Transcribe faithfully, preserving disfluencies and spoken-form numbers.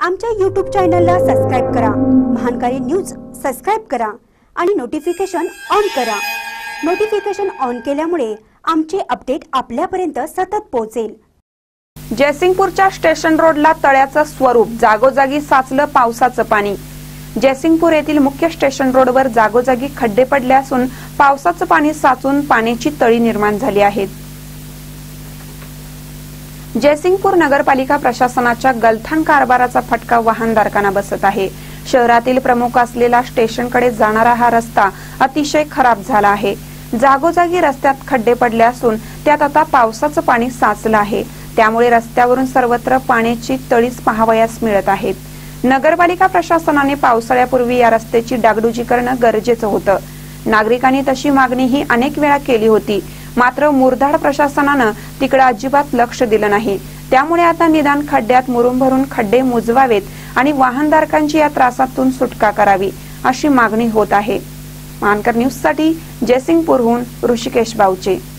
आमच्या यूट्यूब चॅनलला सबस्क्राइब करा, महानकारी न्यूज सबस्क्राइब करा आणि नोटिफिकेशन ऑन करा। नोटिफिकेशन ऑन केल्यामुळे आमचे अपडेट आपल्यापर्यंत सतत पोहोचेल। जयसिंगपूरच्या स्टेशन रोडला तळ्याचं स्वरूप, जागोजागी साचलं पावसाचं पाणी। जयसिंगपूर येथील मुख्य स्टेशन रोडवर जागोजागी खड्डे पडले असून पावसाचं पाणी साचून पाण्याची तळी निर्माण झाली आहेत। जयसिंगपूर नगरपालिका प्रशासनाच्या गलथान कारभाराचा फटका वाहनधारकांना बसत आहे। शहरातील प्रमुख असलेला स्टेशनकडे जाणारा हा रस्ता अतिशय खराब झाला आहे। जागोजागी रस्त्यात खड्डे पडले असून त्यात आता पावसाचं पाणी साचलं आहे, त्यामुळे रस्त्यावरून सर्वत्र पाण्याची तळीच पाहावयास मिळत आहेत। नगरपालिका प्रशासनाने पावसाळ्यापूर्वी या रस्त्याची डागडुजी करणं गरजेचं होतं। नागरिकांनी तशी मागणीही अनेक वेळा केली होती, मात्र मुरधाड प्रशासनानं तिकडे अजिबात लक्ष दिलं नाही। त्यामुळे आता निदान खड्ड्यात मुरुम भरून खड्डे मुजवावेत आणि वाहनधारकांची या त्रासातून सुटका करावी अशी मागणी होत आहे। महानकर न्यूज साठी जयसिंगपूरहून ऋषिकेश बावचे।